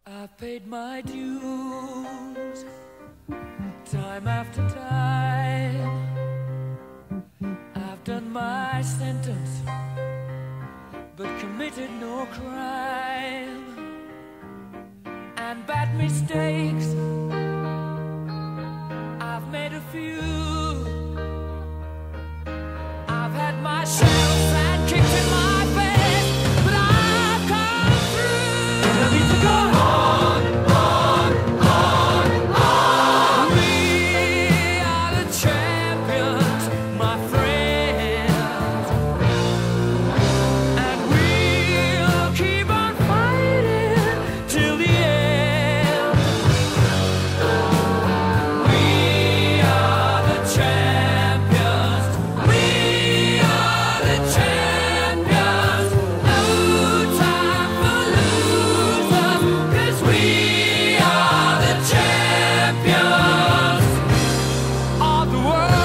I've paid my dues, time after time. I've done my sentence, but committed no crime. And bad mistakes, I've made a few. I've had my share of sand kicked in my face, but I've come through. I need to go on, on, on, on. We are the champions, my friends, and we'll keep on fighting till the end. We are the champions. We are the champions. No time for losers, 'cause we are the champions of the world.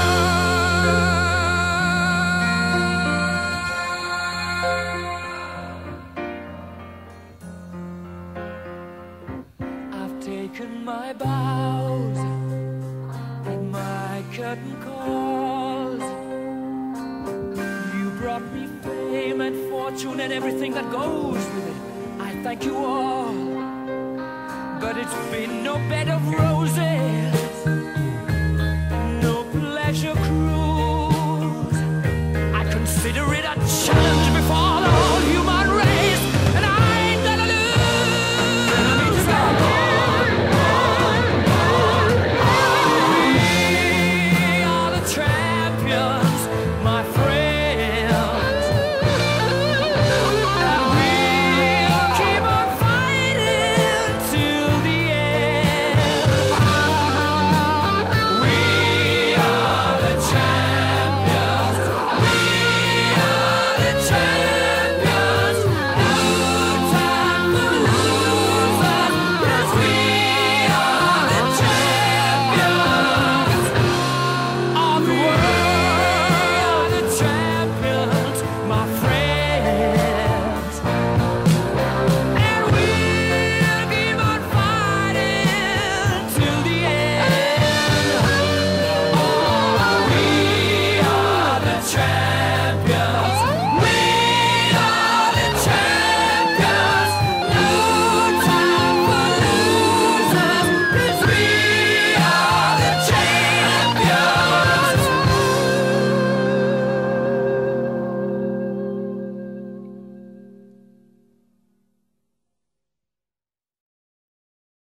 I've taken my bows and my curtain calls. You brought me fame and fortune and everything that goes with it. I thank you all, but it's been no bed of roses.